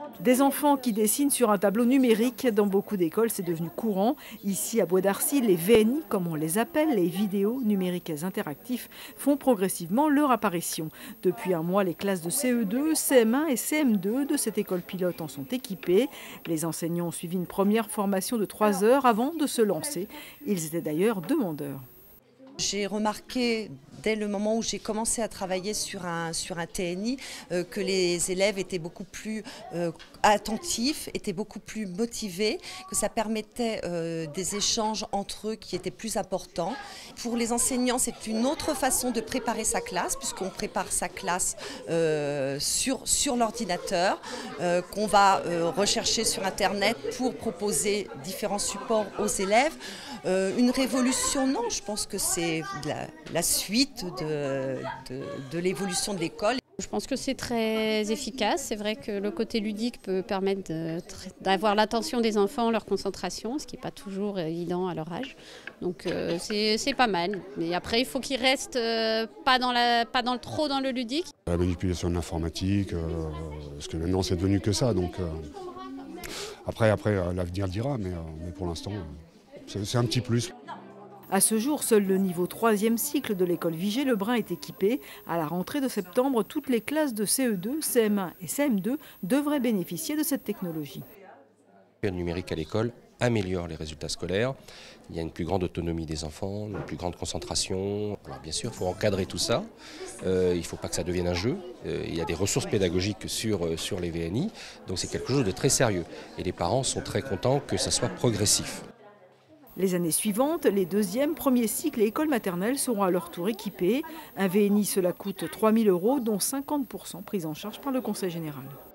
Des enfants qui dessinent sur un tableau numérique. Dans beaucoup d'écoles, c'est devenu courant. Ici, à Bois d'Arcy, les VNI, comme on les appelle, les vidéos numériques interactifs, font progressivement leur apparition. Depuis un mois, les classes de CE2, CM1 et CM2 de cette école pilote en sont équipées. Les enseignants ont suivi une première formation de 3 heures avant de se lancer. Ils étaient d'ailleurs demandeurs. J'ai remarqué dès le moment où j'ai commencé à travailler sur un TNI que les élèves étaient beaucoup plus attentifs, étaient beaucoup plus motivés, que ça permettait des échanges entre eux qui étaient plus importants. Pour les enseignants, c'est une autre façon de préparer sa classe, puisqu'on prépare sa classe sur l'ordinateur, qu'on va rechercher sur Internet pour proposer différents supports aux élèves. Une révolution, non, je pense que c'est la suite de l'évolution de l'école. Je pense que c'est très efficace. C'est vrai que le côté ludique peut permettre d'avoir l'attention des enfants, leur concentration, ce qui n'est pas toujours évident à leur âge. Donc c'est pas mal. Mais après, il faut qu'ils restent trop dans le ludique. La manipulation de l'informatique, parce que maintenant c'est devenu que ça. Donc après l'avenir dira, mais pour l'instant, c'est un petit plus. À ce jour, seul le niveau 3e cycle de l'école Vigée-Lebrun est équipé. À la rentrée de septembre, toutes les classes de CE2, CM1 et CM2 devraient bénéficier de cette technologie. Le numérique à l'école améliore les résultats scolaires. Il y a une plus grande autonomie des enfants, une plus grande concentration. Alors bien sûr, il faut encadrer tout ça. Il ne faut pas que ça devienne un jeu. Il y a des ressources pédagogiques sur les VNI. Donc c'est quelque chose de très sérieux. Et les parents sont très contents que ça soit progressif. Les années suivantes, les 2e, 1er cycles et écoles maternelles seront à leur tour équipées. Un VNI, cela coûte 3 000 €, dont 50% pris en charge par le Conseil général.